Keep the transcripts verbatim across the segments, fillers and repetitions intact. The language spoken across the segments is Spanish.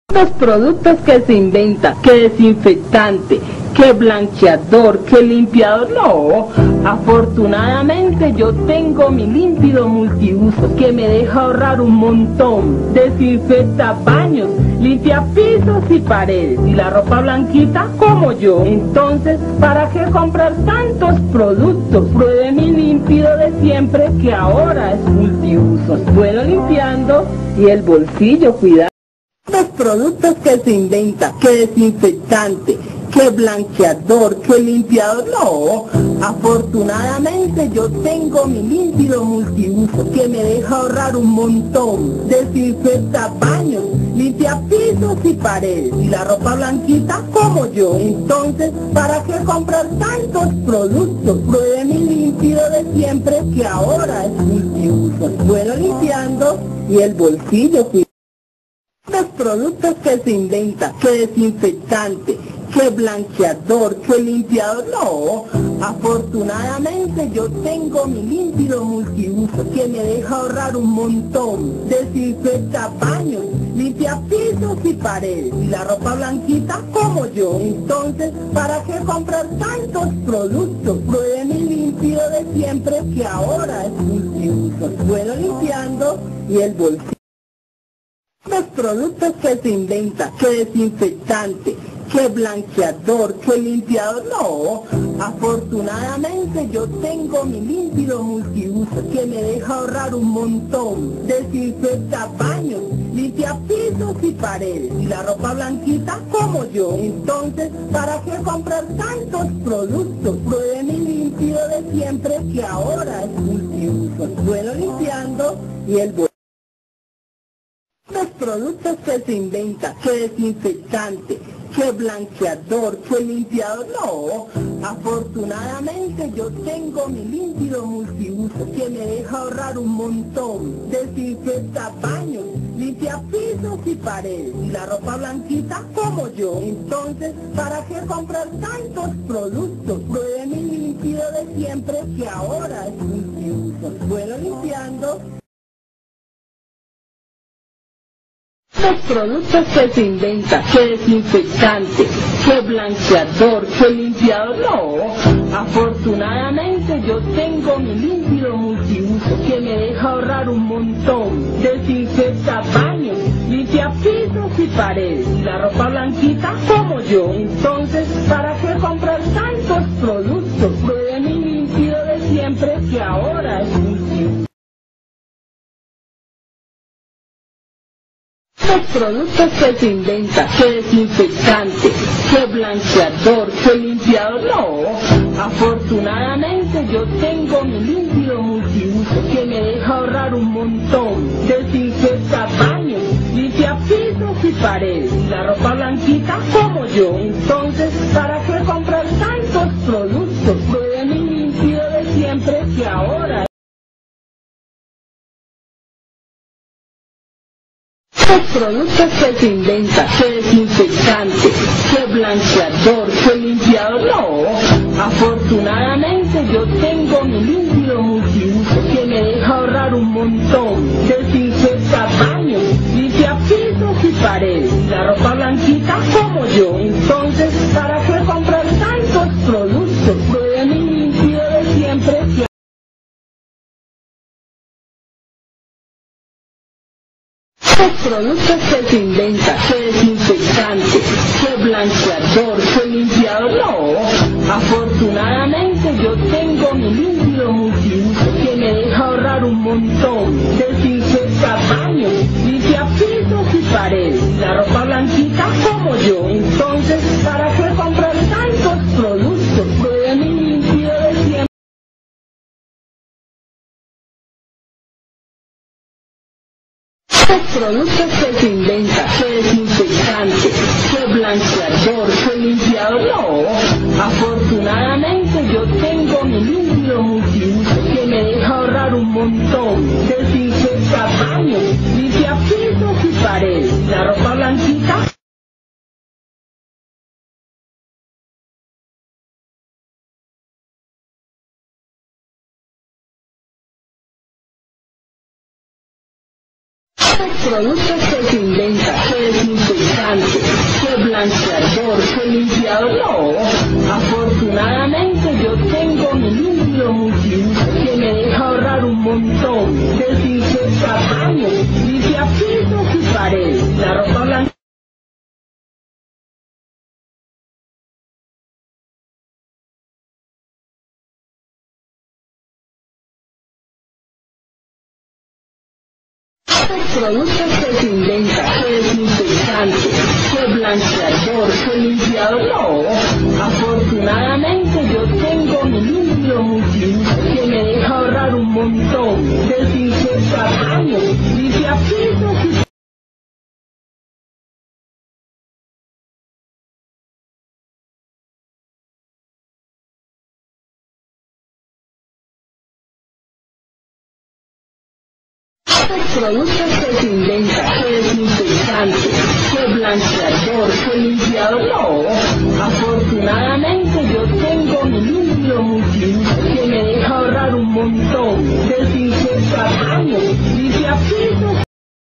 Los productos que se inventan, que desinfectante, que blanqueador, que limpiador, no. Afortunadamente yo tengo mi límpido multiuso que me deja ahorrar un montón. Desinfecta baños, limpia pisos y paredes y la ropa blanquita como yo. Entonces, ¿para qué comprar tantos productos? Pruebe mi límpido de siempre que ahora es multiuso. Bueno limpiando y el bolsillo cuidado. Los productos que se inventan, que desinfectante, que blanqueador, que limpiador, no. Afortunadamente yo tengo mi límpido multiuso que me deja ahorrar un montón. Desinfecta baños, limpia pisos y paredes y la ropa blanquita como yo. Entonces, ¿para qué comprar tantos productos? Pruebe mi límpido de siempre que ahora es multiuso. Bueno limpiando y el bolsillo cuidado. Los productos que se inventan, que desinfectante, que blanqueador, que limpiador, no. Afortunadamente yo tengo mi límpido multiuso que me deja ahorrar un montón. Desinfecta baños, limpia pisos y paredes y la ropa blanquita como yo. Entonces, ¿para qué comprar tantos productos? Pruebe mi límpido de siempre que ahora es multiuso. Bueno limpiando y el bolsillo. Los productos que se inventan, que desinfectante, que blanqueador, que limpiador, no. Afortunadamente yo tengo mi límpido multiuso que me deja ahorrar un montón. Desinfecta baños, limpia pisos y paredes y la ropa blanquita como yo. Entonces, ¿para qué comprar tantos productos? Pruebe mi límpido de siempre que ahora es multiuso. Bueno limpiando y el bolsillo. Los productos que se inventan, que desinfectante, que blanqueador, que limpiador, no. Afortunadamente yo tengo mi límpido multiuso que me deja ahorrar un montón. Desinfecta baños, limpia pisos y paredes y la ropa blanquita como yo. Entonces, ¿para qué comprar tantos productos? Pruebe mi límpido de siempre que ahora es multiuso. Bueno limpiando. Los productos que se inventan, que desinfectante, que blanqueador, que limpiador, no. Afortunadamente yo tengo mi límpido multiuso que me deja ahorrar un montón. Desinfecta baños, limpia pisos y paredes y la ropa blanquita como yo. Entonces, ¿para qué comprar tantos productos? Pruebe mi límpido de siempre que ahora es multiuso. Los productos que se inventan, que desinfectante, que blanqueador, que limpiador, no. Afortunadamente yo tengo mi límpido multiuso que me deja ahorrar un montón. Desinfecta baños, limpia pisos y paredes y la ropa blanquita como yo. Entonces, ¿para qué comprar tantos productos? Pruebe mi límpido de siempre que ahora. Los productos que se inventan, que desinfectante, que blanqueador, que limpiador, no. Afortunadamente yo tengo mi límpido multiuso que me deja ahorrar un montón. Desinfecta baños, limpia pisos y paredes y la ropa blanquita como yo. Entonces, ¿para qué comprar tantos productos? Pruebe mi límpido de siempre que los productos que se inventan, que desinfectante, que blanqueador, que limpiador, no. Afortunadamente yo tengo mi límpido multiuso que me deja ahorrar un montón. Desinfecta baños, limpia pisos y paredes y la ropa blanquita como yo. Entonces, ¿para qué comprar tantos productos? Pruebe mi límpido de siempre. Los productos que se inventan, que desinfectante, que blanqueador, que limpiador, no. Afortunadamente yo tengo mi límpido multiuso que me deja ahorrar un montón. Desinfecta baños, limpia pisos y paredes y la ropa blanquita. Los productos que se inventan, que desinfectan, blanqueador, qué limpiador, no. Afortunadamente yo tengo mi límpido multiuso que me deja ahorrar un montón. Desinfecta baños, limpia pisos y paredes. La ropa blanca productos que se inventa, que desinfectante, que blanqueador, que limpiador, no. Afortunadamente yo tengo mi límpido multiuso que me deja ahorrar un montón. Desinfecta baños, limpia pisos y productos que se inventa, que desinfectante, que blanqueador, que limpiador, no. Afortunadamente yo tengo mi límpido multiuso que me deja ahorrar un montón. Desinfecta baños, limpia pisos.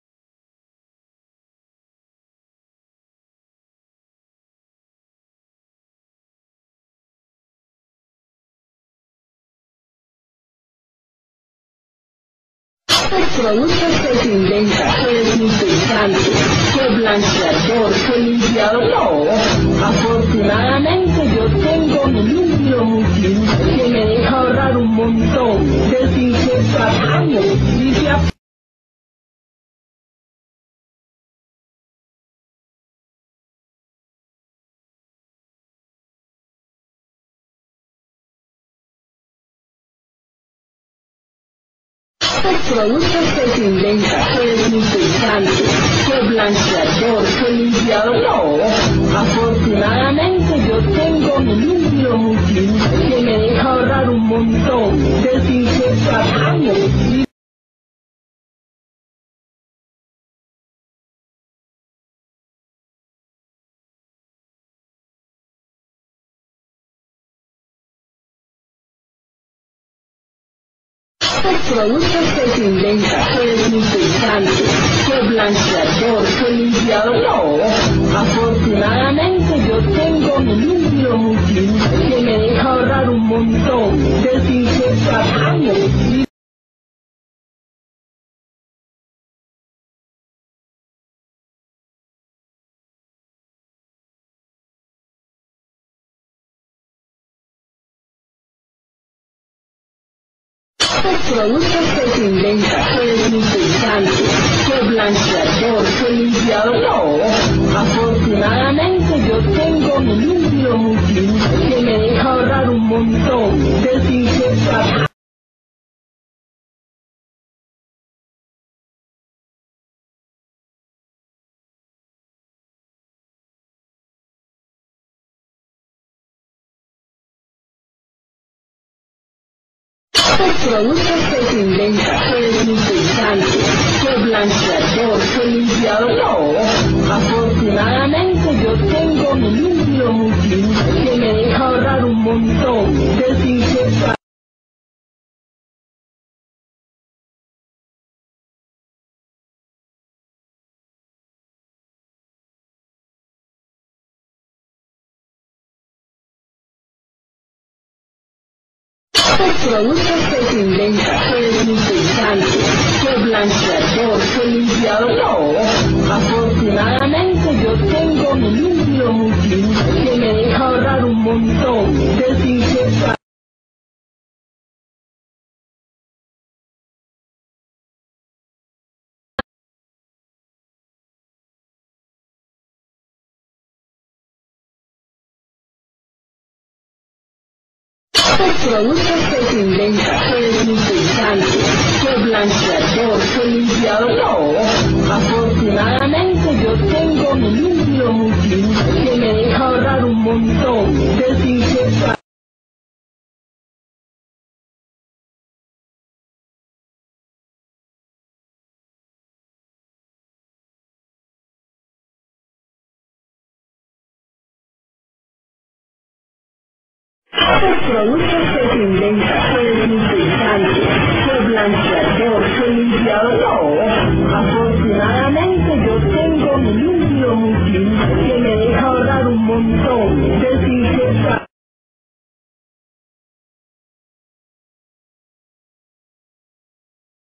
Productos que se inventa, que desinfectante, que blanqueador, que limpiador, no. Afortunadamente yo tengo mi límpido multiuso que me deja ahorrar un montón. Desinfecta baños, limpia productos que se inventa, que desinfectante, que blanqueador, que limpiador, no. Afortunadamente yo tengo mi límpido multiuso que me deja ahorrar un montón. Desinfecta baños, productos que se inventa, que desinfectante, que blanqueador, que limpiador, no. Afortunadamente yo tengo mi límpido multiuso que me deja ahorrar un montón. Desinfecta baños, productos que se inventa, que desinfectante, que blanqueador, que limpiador, no. Afortunadamente yo tengo mi límpido multiuso que me deja ahorrar un montón. Desinfecta productos que se inventa, que desinfectante, que blanqueador, que limpiador, no. Afortunadamente yo tengo mi límpido multiuso que me deja ahorrar un montón. Desinfecta productos que se inventa, que desinfectante, que blanqueador, que limpiador, no. Afortunadamente yo tengo mi límpido multiuso que me deja ahorrar un montón. Desinfecta productos que se inventa, que desinfectante, que blanqueador, que limpiador, no. Afortunadamente yo tengo mi límpido multiuso que me deja ahorrar un montón. Desinfecta productos que se inventa, que desinfectante, que blanqueador, que limpiador, no. Afortunadamente